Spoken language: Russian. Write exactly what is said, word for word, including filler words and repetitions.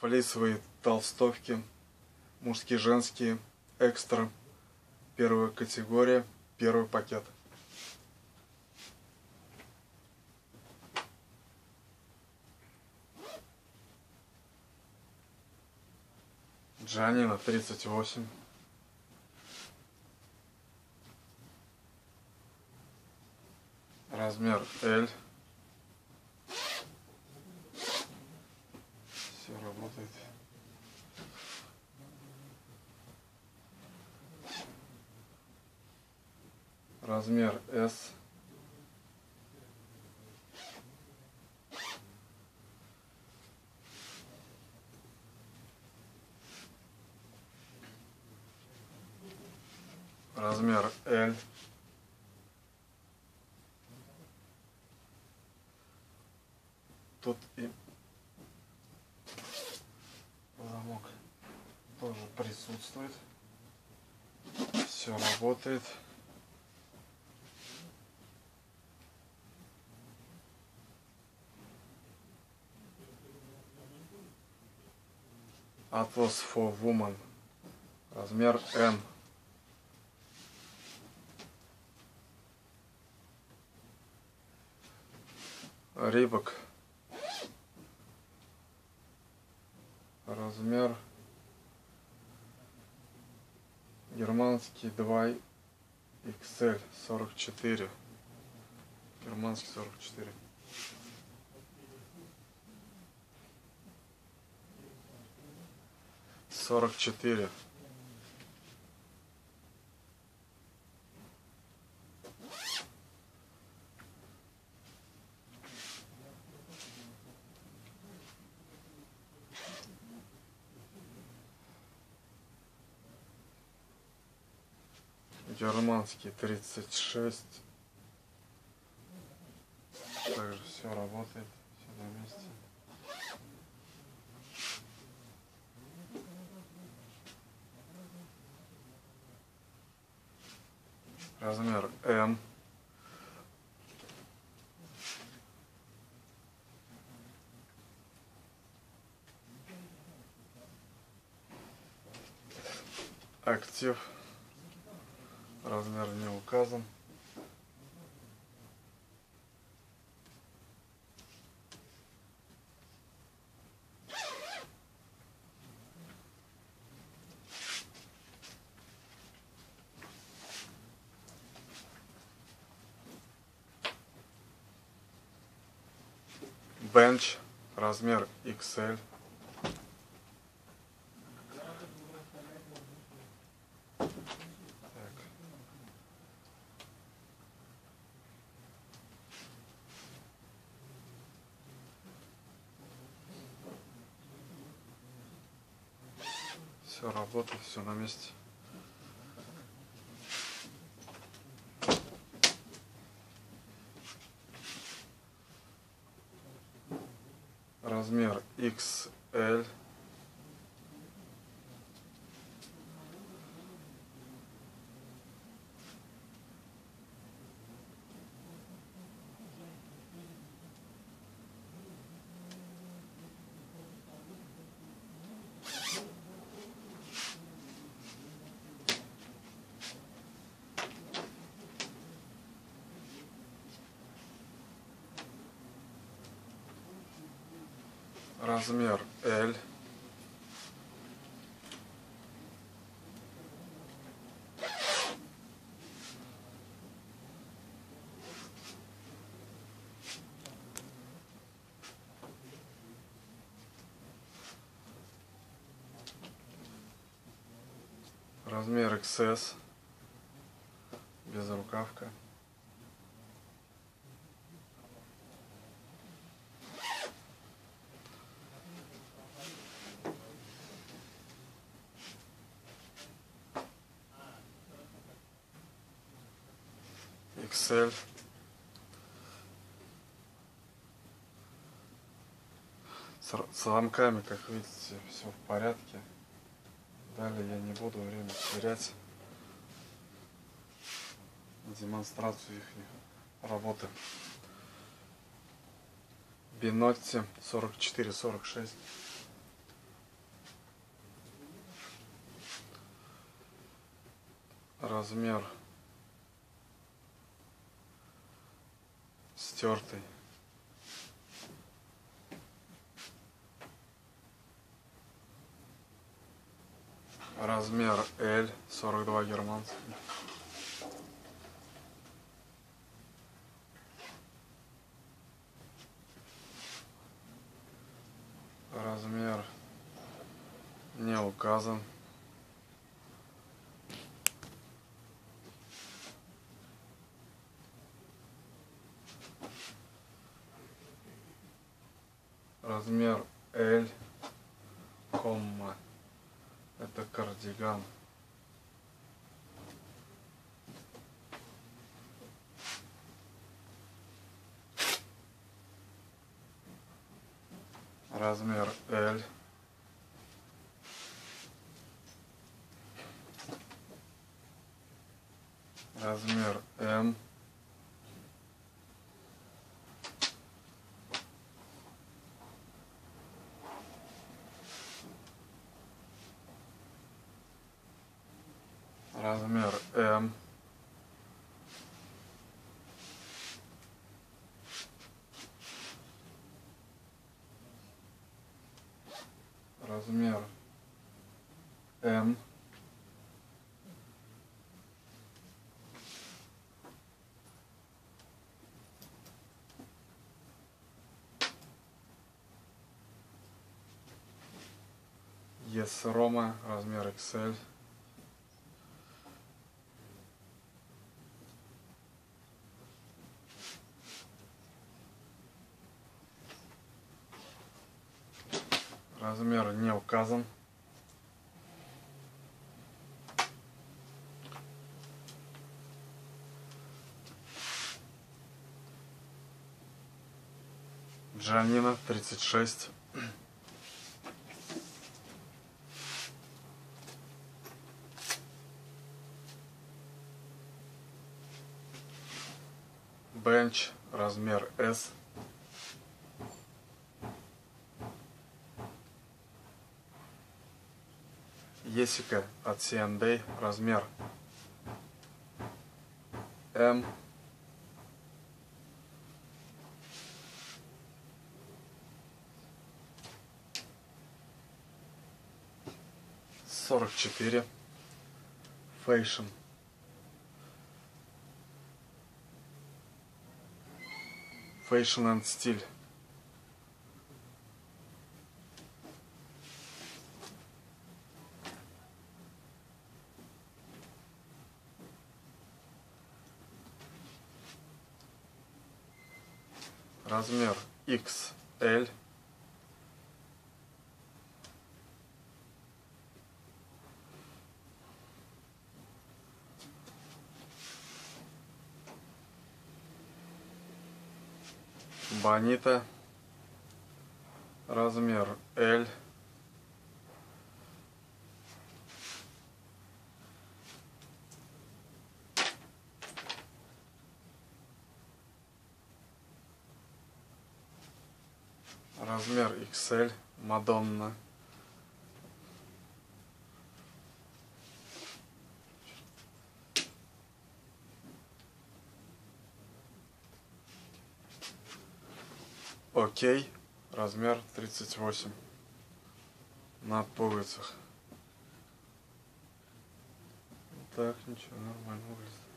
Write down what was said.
Флисовые толстовки, мужские, женские, экстра, первая категория, первый пакет. Джанина тридцать восемь. Размер L. Все работает. Размер S. Размер L. Тут и замок тоже присутствует. Все работает. Atlas for Woman. Размер M. Рибок. Размер германский два икс эль сорок четыре. Германский сорок четыре. сорок четыре. Германский тридцать шесть. Также все работает, все на месте. Размер М. Актив. Размер не указан. Бенч. Размер икс эль. Все работает, все на месте. Размер икс эль. Размер L. Размер икс эс. Безрукавка. икс эль. С замками, как видите, все в порядке. Далее я не буду время терять на демонстрацию их работы. Бинотти сорок четыре сорок шесть. размер стертый. Размер L, сорок два германский. Размер не указан. Размер L, комма. Это кардиган. Размер L. Размер М. Размер М. Размер М. Yes, Рома, размер икс эль. Размер не указан. Джанина, тридцать шесть. Бенч, размер S. Есика от си энд эй, размер М. сорок четыре. Фэйшн. Фэйшн энд стиль. Размер икс эль. Бонита. Размер L. Размер икс эль. Мадонна. Окей. Размер тридцать восемь. На пуговицах. Так, ничего, нормально выглядит.